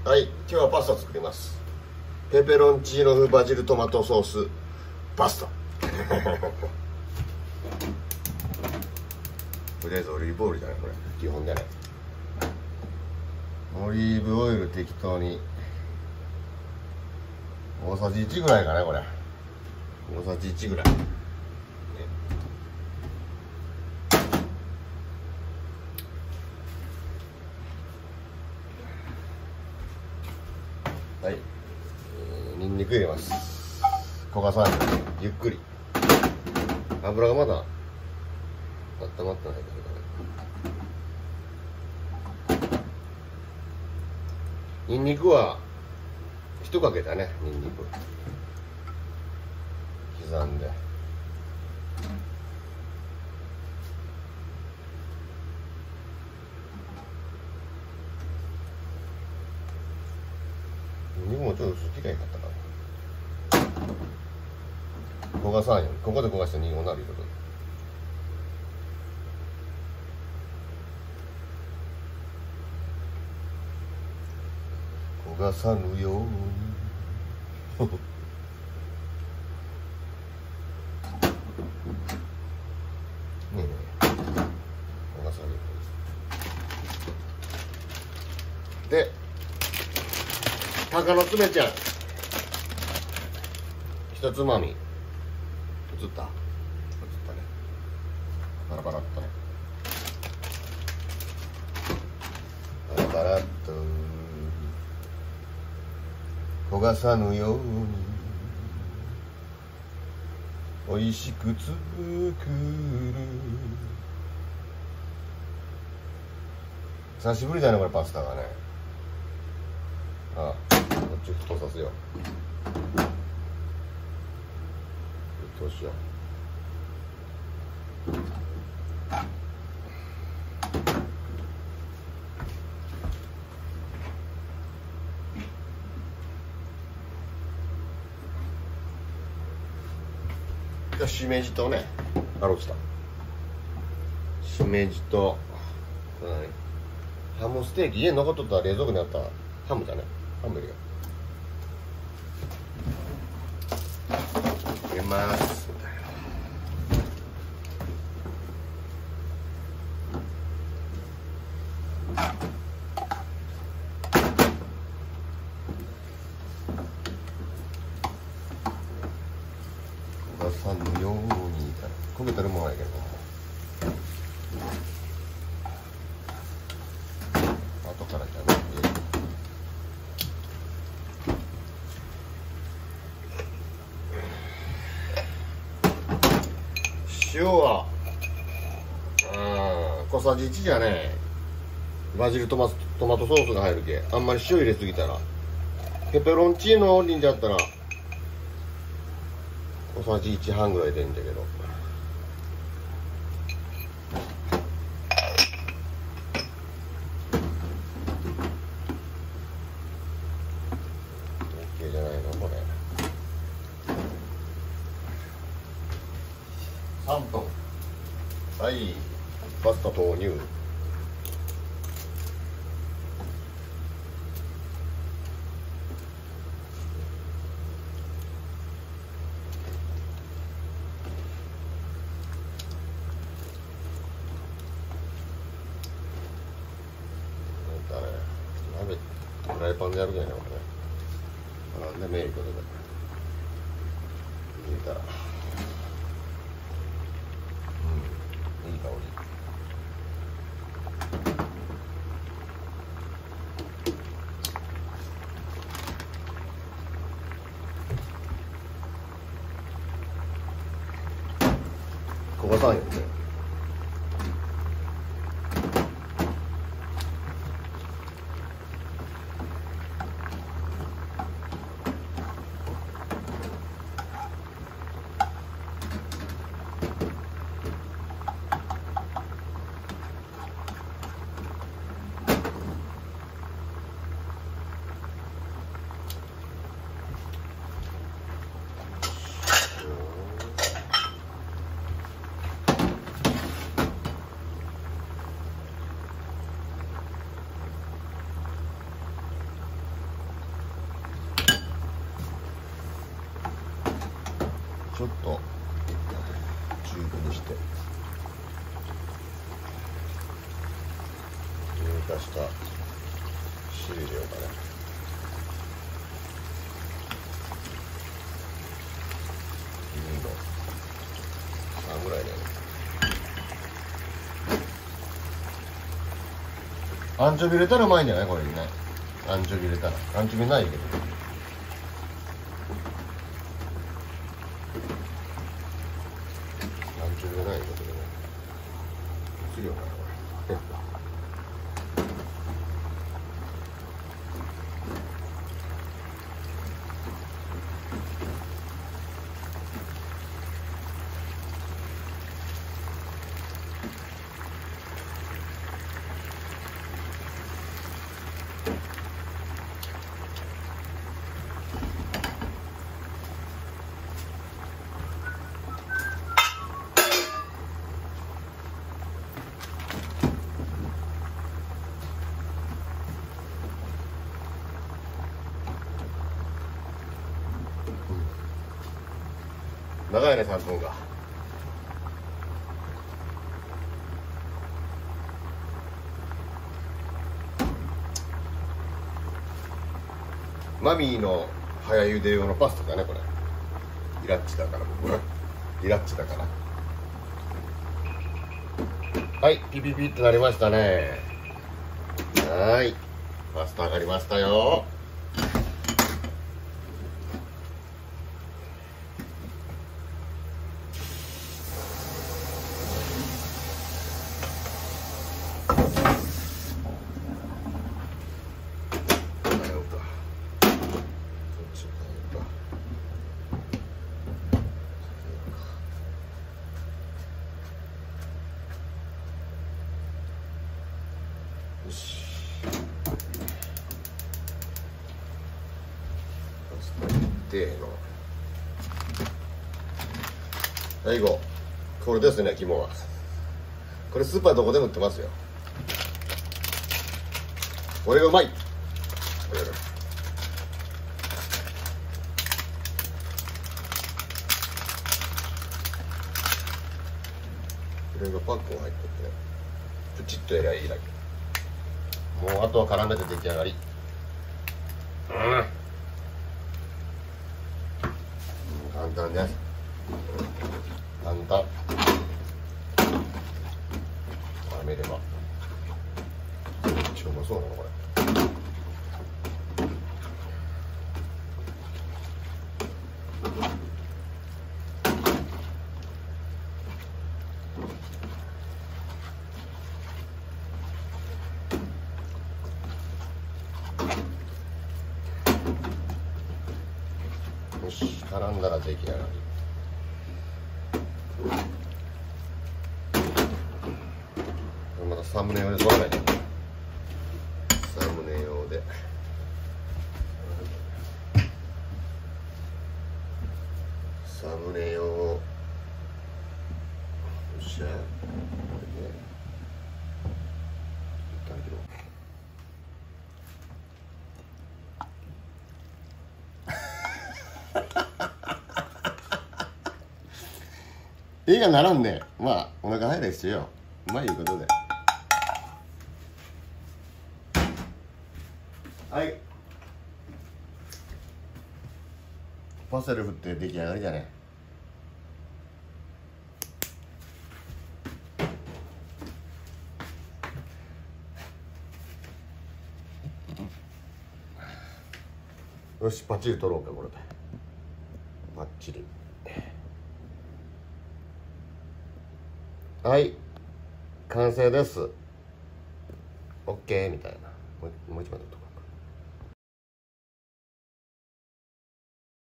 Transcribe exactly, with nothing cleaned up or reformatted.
はい、今日はパスタ作ります。ペペロンチーノ風バジルトマトソースパスタとりあえずオリーブオイルじゃないこれ基本じゃない。オリーブオイル適当に大さじいちぐらいかね、これ大さじいちぐらい、ね、はい、えー、にんにく入れます。焦がさないでゆっくり。油がまだ温まってないけどね。にんにくは一かけだね。にんにく刻んで、にんにくもちょっと薄切りがいかったかな。焦がさんように、ここで焦がしてにんにくになるいうことで。焦がさぬようにねえねえ、焦がさぬように。で、鷹の爪ちゃん一つまみ。映った映ったね。バラバラっとね。バラバラっと焦がさぬようにおいしく作る。久しぶりだねこれパスタがね。ああ、こっち沸騰させよう。沸騰しよう。しめじとね、あろうしたしめじと、うん、ハムステーキ家に残っとったら冷蔵庫にあったハムだね。ハム入れよう。入れます焦がさぬように焦げてるもんやけど後からじゃなくて塩はあ小さじいちじゃね。バジルトマトマトソースが入るけあんまり塩入れすぎたらペペロンチーノオリンじゃったら小さじいちはんぐらいでいいんだけど。OK じゃないのこれ。さんぷん。はい、パスタ投入。鍋フライパンでやるじゃないこれね。なんでメイクで入れたら、うん、いい香り。焦がさんよね。 ちょっと中火にして乳化した汁入れようかね。にのさんぐらいね。アンチョビ入れたらうまいんじゃないこれにね。アンチョビ入れたら。アンチョビないけど。アンチョビがないんだけどね。映るよなこれ。長いねさんぷんが。マミーの早茹で用のパスタだねこれ。リラッチだから僕はリラッチだから。はいピピピってなりましたね。はい、パスタ上がりましたよ。よし。での最後これですね。肝はこれスーパーどこでも売ってますよ。これがうまい。これがパックが入っててプチッとやりゃいいだけ。もうあとは絡めて出来上がり。うん、簡単です。簡単。絡めればめっちゃうまそうなのこれ。よし、絡んだら出来上がり。またサムネ用で撮らないと。サムネ用でサムネ用。よっしゃ、これね一旦切ろう。映画ならんね。まあお腹入ら必要よ。うまいいうことで。はい、パセリ振って出来上がりだね。よし、パッチリ取ろうかこれで。パッチリ。はい、完成です。オッケーみたいな。もう、もう一枚取っとく。